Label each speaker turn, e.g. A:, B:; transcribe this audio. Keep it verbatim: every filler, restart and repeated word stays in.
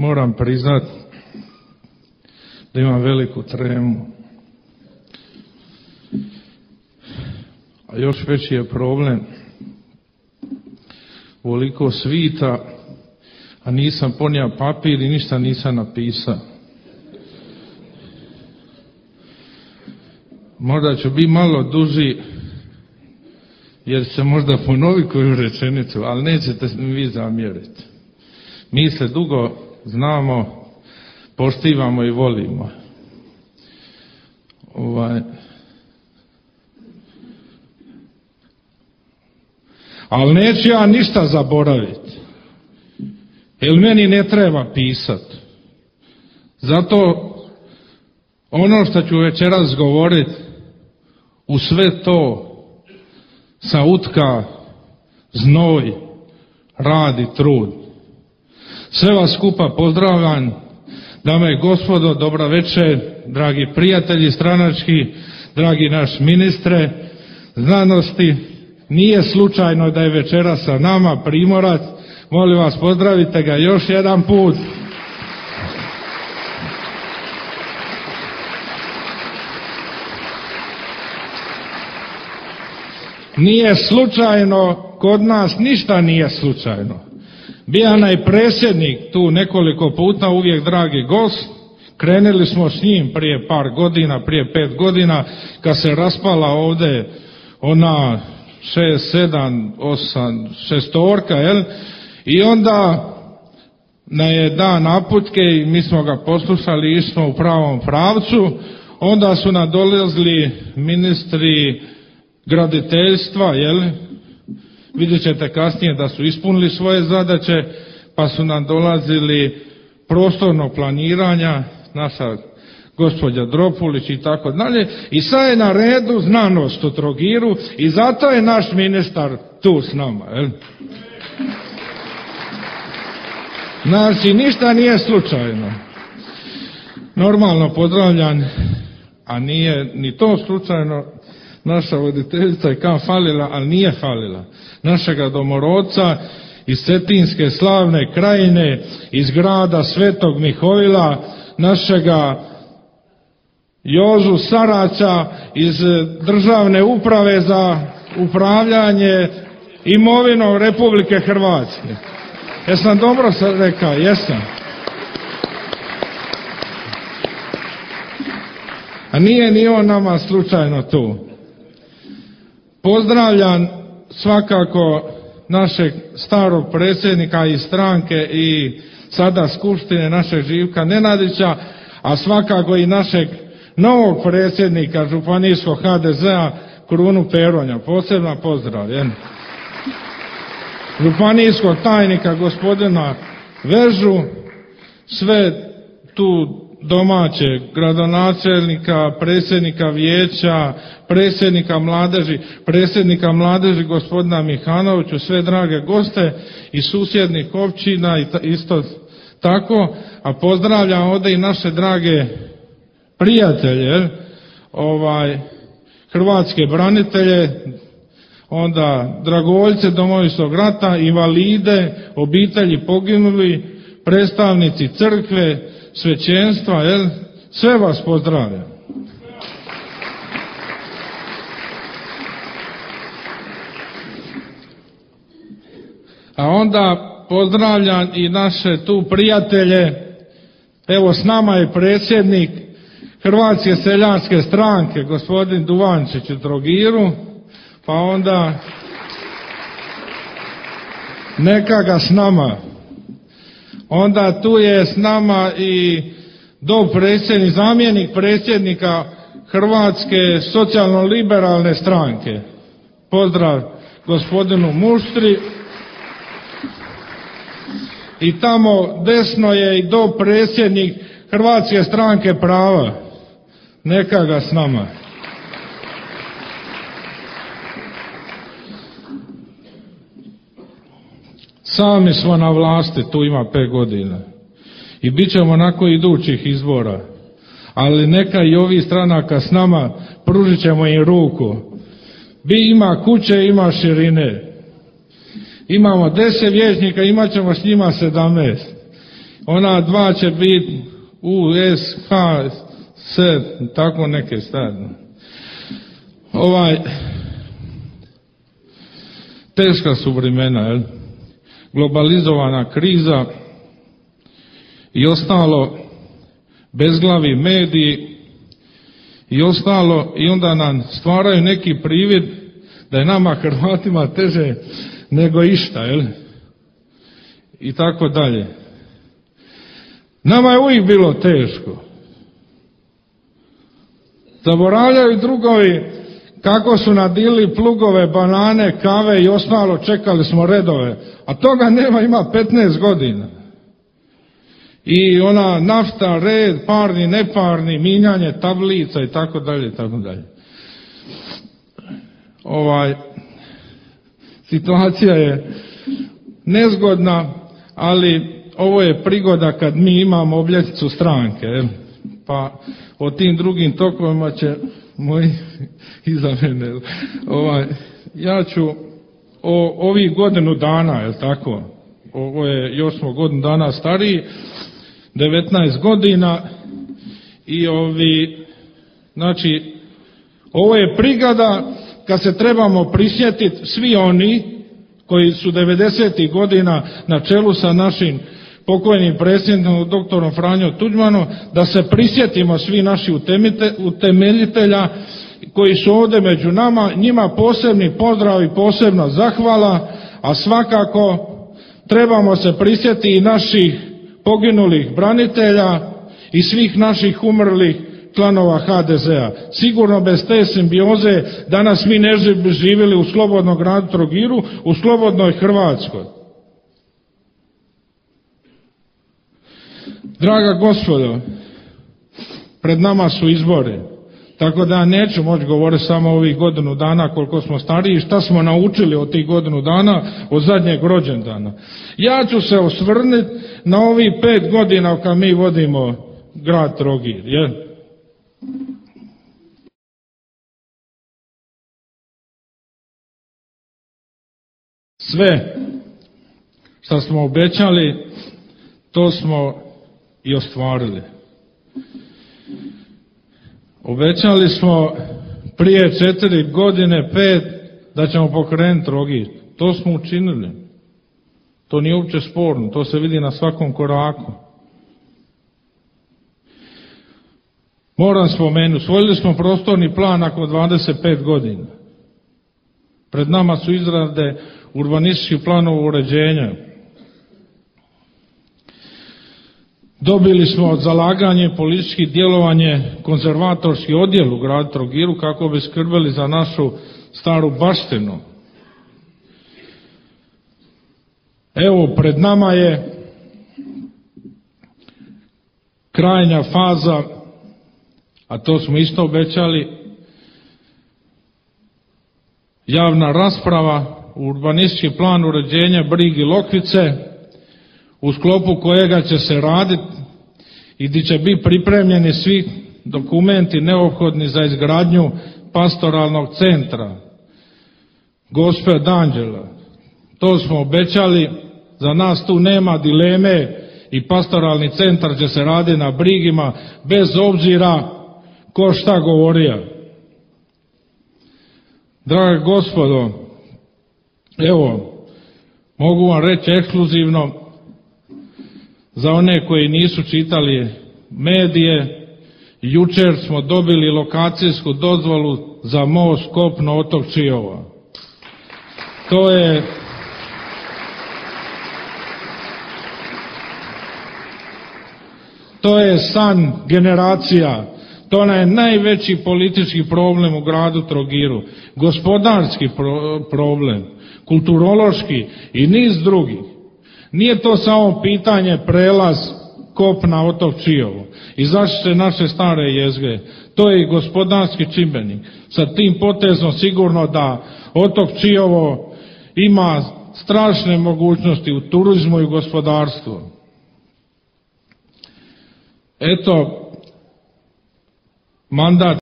A: moram priznat da imam veliku tremu. A još veći je problem, ovoliko svita, a nisam ponija papir i ništa nisam napisao. Možda ću biti malo duži, jer se možda ponovi koju rečenicu, ali nećete mi vi zamjeriti. Mi se dugo znamo, poštivamo i volimo. Ovaj... Ali neću ja ništa zaboraviti, jer meni ne treba pisati. Zato ono što ću večeras govoriti, u sve to sa utka, znoj, rad i trud. Sve vas skupa pozdravljam, dame i gospodo, dobra večer, dragi prijatelji stranački, dragi naš ministre znanosti. Nije slučajno da je večera sa nama Primorac, molim vas pozdravite ga još jedan put. Nije slučajno, kod nas ništa nije slučajno. Bijana je predsjednik tu nekoliko puta, uvijek dragi gost. Krenuli smo s njim prije par godina, prije pet godina, kad se raspala ovdje ona šest, sedam, osam, šestorka, jel? I onda na je dan naputke i mi smo ga poslušali, išli smo u pravom pravcu. Onda su nam dolazili ministri graditeljstva, jel? Vidjet ćete kasnije da su ispunili svoje zadaće, pa su nam dolazili prostornog planiranja, naša gospođa Dropulić i tako dalje. I sad je na redu znanost u Trogiru i zato je naš ministar tu s nama, jel? Znači, ništa nije slučajno. Normalno pozdravljam, a nije ni to slučajno, naša voditeljica je kam falila, ali nije falila. Našega domorodca iz Cetinske slavne krajine, iz grada Svetog Mihovila, našega Jožu Sarača iz Državne uprave za upravljanje imovinom Republike Hrvatske. Jesam dobro sad rekao? Jesam. A nije ni on nama slučajno tu. Pozdravljam svakako našeg starog predsjednika i stranke i sada skupštine našeg Živka Nenadića, a svakako i našeg novog predsjednika županijskog ha de zea Krunu Peronja. Posebno pozdrav. Je. Županijskog tajnika gospodina Vežu, sve tu domaće gradonačelnika, predsjednika vijeća, predsjednika mladeži, predsjednika mladeži gospodina Mihanoviću, sve drage goste iz susjednih općina i isto tako, a pozdravljam ovdje i naše drage prijatelje, ovaj, hrvatske branitelje, onda dragovoljce Domovinskog rata, invalide, obitelji poginuli, predstavnici crkve, svećenstva, jel? Sve vas pozdravljam. A onda pozdravljam i naše tu prijatelje, evo s nama je predsjednik Hrvatske seljačke stranke, gospodin Duvančić u Trogiru, pa onda neka ga s nama. Onda tu je s nama i dopredsjednik, zamjenik predsjednika Hrvatske socijalno-liberalne stranke. Pozdrav gospodinu Muštri. I tamo desno je i dopredsjednik Hrvatske stranke prava. Neka ga s nama. Sami smo na vlasti, tu ima pet godina. I bit ćemo nakon idućih izbora. Ali neka i ovi stranaka s nama, pružit ćemo im ruku. Bi ima kuće, ima širine. Imamo deset vijećnika, imat ćemo s njima sedamnaest. ona dva će biti U S H S, tako neke stvari. Ovaj, teška su vremena, jel? Globalizovana kriza i ostalo, bezglavi mediji i ostalo, i onda nam stvaraju neki privid da je nama Hrvatima teže nego išta, jel? I tako dalje. Nama je uvijek bilo teško. Zaboravljaju drugovi kako su nadili plugove, banane, kave i ostalo, čekali smo redove. A toga nema, ima petnaest godina. I ona nafta, red, parni, neparni, minjanje tablica i tako dalje, tako dalje. Ovaj, situacija je nezgodna, ali ovo je prigoda kad mi imamo obljetnicu stranke, jel? Pa o tim drugim tokovima će moji iza mene. Ovaj, ja ću o ovih godinu dana, jel tako? Ovo je, još smo godinu dana stariji, devetnaest godina, i ovi, znači, ovo je prigoda kad se trebamo prisjetiti svi oni koji su devedesetih godina na čelu sa našim pokojnim predsjednikom doktorom Franjom Tuđmanom, da se prisjetimo svi naši utemeljitelja koji su ovdje među nama, njima posebni pozdrav i posebna zahvala, a svakako trebamo se prisjetiti i naših poginulih branitelja i svih naših umrlih članova H D Z-a. Sigurno bez te simbioze danas mi ne bi živjeli u slobodnom gradu Trogiru, u slobodnoj Hrvatskoj. Draga gospodo, pred nama su izbori, tako da neću moći govoriti samo o ovih godinu dana koliko smo stariji, šta smo naučili od tih godinu dana, od zadnjeg rođendana. Ja ću se osvrnuti na ovih pet godina kad mi vodimo grad Trogir, jel? Sve što smo obećali, to smo i ostvarili. Obećali smo prije četiri godine, pet, da ćemo pokrenuti Trogir. To smo učinili. To nije uopće sporno, to se vidi na svakom koraku. Moram spomenuti, usvojili smo prostorni plan nakon dvadeset pet godina. Pred nama su izrade urbanističkih planova uređenja. Dobili smo zalaganje političkih djelovanje konzervatorski odjel u gradu Trogiru kako bi skrbili za našu staru baštinu. Evo, pred nama je krajnja faza, a to smo isto obećali, javna rasprava, urbanistički plan uređenja Brig i Lokvice, u sklopu kojega će se raditi i gdje će biti pripremljeni svi dokumenti neophodni za izgradnju pastoralnog centra Gospe od Anđela. To smo obećali, za nas tu nema dileme i pastoralni centar će se raditi na Brigima bez obzira ko šta govorio. Draga gospodo, evo, mogu vam reći ekskluzivno, za one koji nisu čitali medije, jučer smo dobili lokacijsku dozvolu za most kopno otok Čiova. To je to je san generacija. To je najveći politički problem u gradu Trogiru, gospodarski pro, problem, kulturološki i niz drugih. Nije to samo pitanje prelaz kopna otok Čiovo i zaštite naše stare jezgre. To je i gospodarski čimbenik. Sa tim potezom sigurno da otok Čiovo ima strašne mogućnosti u turizmu i gospodarstvu. Eto, mandat